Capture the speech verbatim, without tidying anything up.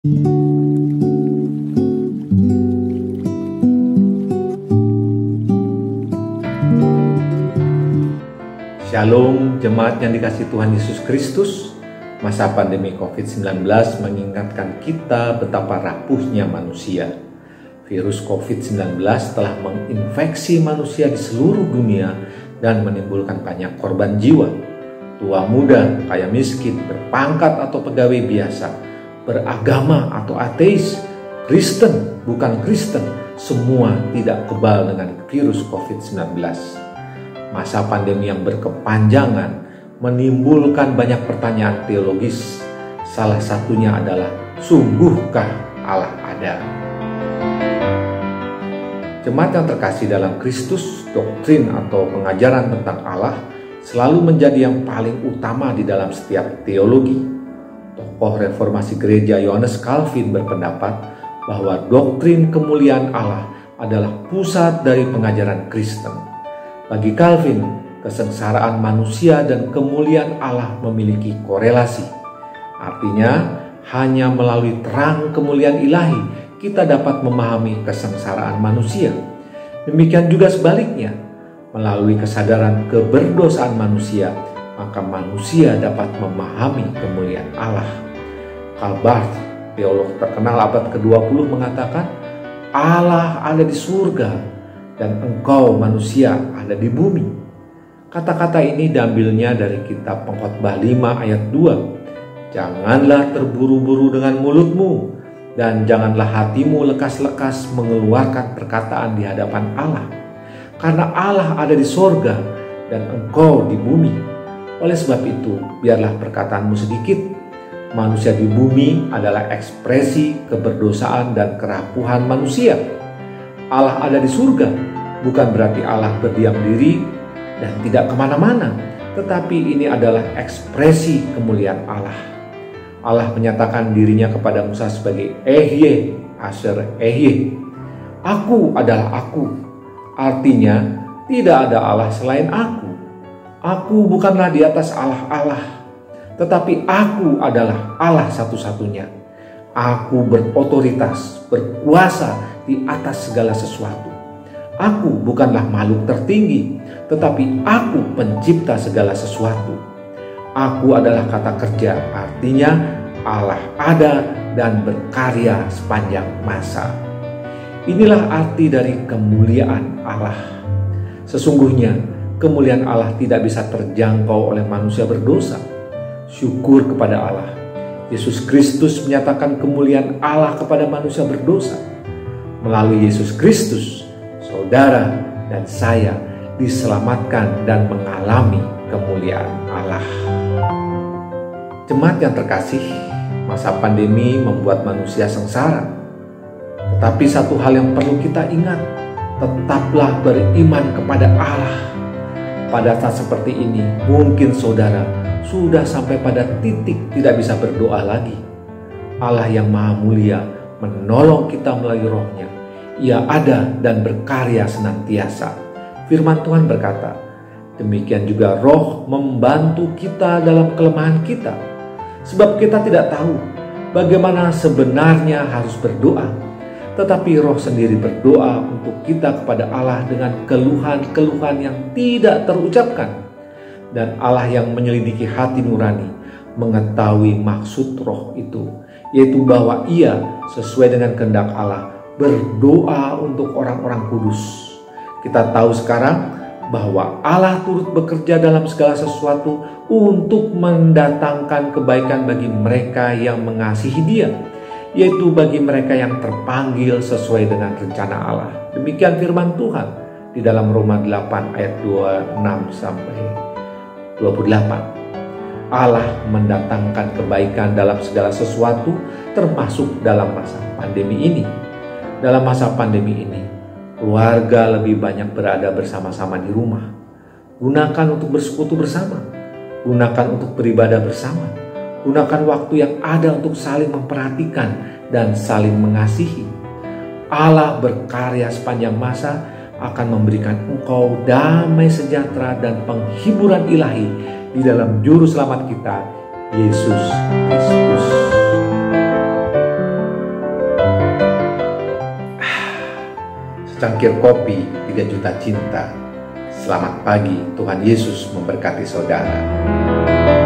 Shalom jemaat yang dikasihi Tuhan Yesus Kristus. Masa pandemi covid sembilan belas mengingatkan kita betapa rapuhnya manusia. Virus covid sembilan belas telah menginfeksi manusia di seluruh dunia dan menimbulkan banyak korban jiwa. Tua muda, kaya miskin, berpangkat atau pegawai biasa, beragama atau ateis, Kristen bukan Kristen, semua tidak kebal dengan virus covid sembilan belas. Masa pandemi yang berkepanjangan menimbulkan banyak pertanyaan teologis. Salah satunya adalah, sungguhkah Allah ada? Jemaat yang terkasih dalam Kristus, doktrin atau pengajaran tentang Allah selalu menjadi yang paling utama di dalam setiap teologi. Tokoh reformasi gereja Yohanes Calvin berpendapat bahwa doktrin kemuliaan Allah adalah pusat dari pengajaran Kristen. Bagi Calvin, kesengsaraan manusia dan kemuliaan Allah memiliki korelasi. Artinya, hanya melalui terang kemuliaan ilahi kita dapat memahami kesengsaraan manusia. Demikian juga sebaliknya, melalui kesadaran keberdosaan manusia, maka manusia dapat memahami kemuliaan Allah. Karl Barth, teolog terkenal abad kedua puluh mengatakan, Allah ada di surga dan engkau manusia ada di bumi. Kata-kata ini diambilnya dari kitab Pengkhotbah lima ayat dua. Janganlah terburu-buru dengan mulutmu, dan janganlah hatimu lekas-lekas mengeluarkan perkataan di hadapan Allah. Karena Allah ada di sorga dan engkau di bumi. Oleh sebab itu, biarlah perkataanmu sedikit. Manusia di bumi adalah ekspresi keberdosaan dan kerapuhan manusia. Allah ada di surga, bukan berarti Allah berdiam diri dan tidak kemana-mana, tetapi ini adalah ekspresi kemuliaan Allah. Allah menyatakan dirinya kepada Musa sebagai Ehye, Asher Ehye. Aku adalah aku. Artinya, tidak ada Allah selain aku. Aku bukanlah di atas Allah-Allah, tetapi aku adalah Allah satu-satunya. Aku berotoritas, berkuasa di atas segala sesuatu. Aku bukanlah makhluk tertinggi, tetapi aku pencipta segala sesuatu. Aku adalah kata kerja, artinya Allah ada dan berkarya sepanjang masa. Inilah arti dari kemuliaan Allah. Sesungguhnya kemuliaan Allah tidak bisa terjangkau oleh manusia berdosa. Syukur kepada Allah. Yesus Kristus menyatakan kemuliaan Allah kepada manusia berdosa. Melalui Yesus Kristus, saudara dan saya diselamatkan dan mengalami kemuliaan Allah. Jemaat yang terkasih, masa pandemi membuat manusia sengsara. Tetapi satu hal yang perlu kita ingat, tetaplah beriman kepada Allah. Pada saat seperti ini, mungkin saudara sudah sampai pada titik tidak bisa berdoa lagi. Allah yang Maha Mulia menolong kita melalui Roh-Nya. Ia ada dan berkarya senantiasa. Firman Tuhan berkata, demikian juga Roh membantu kita dalam kelemahan kita. Sebab kita tidak tahu bagaimana sebenarnya harus berdoa. Tetapi Roh sendiri berdoa untuk kita kepada Allah dengan keluhan-keluhan yang tidak terucapkan. Dan Allah yang menyelidiki hati nurani mengetahui maksud Roh itu, yaitu bahwa Ia sesuai dengan kehendak Allah berdoa untuk orang-orang kudus. Kita tahu sekarang bahwa Allah turut bekerja dalam segala sesuatu untuk mendatangkan kebaikan bagi mereka yang mengasihi Dia, yaitu bagi mereka yang terpanggil sesuai dengan rencana Allah. Demikian firman Tuhan di dalam Roma delapan ayat dua puluh enam sampai dua puluh delapan. Allah mendatangkan kebaikan dalam segala sesuatu, termasuk dalam masa pandemi ini. Dalam masa pandemi ini, keluarga lebih banyak berada bersama-sama di rumah. Gunakan untuk bersekutu bersama. Gunakan untuk beribadah bersama. Gunakan waktu yang ada untuk saling memperhatikan dan saling mengasihi. Allah berkarya sepanjang masa akan memberikan engkau damai sejahtera dan penghiburan ilahi di dalam juru selamat kita, Yesus Kristus. secangkir kopi, tiga juta cinta. Selamat pagi, Tuhan Yesus memberkati saudara.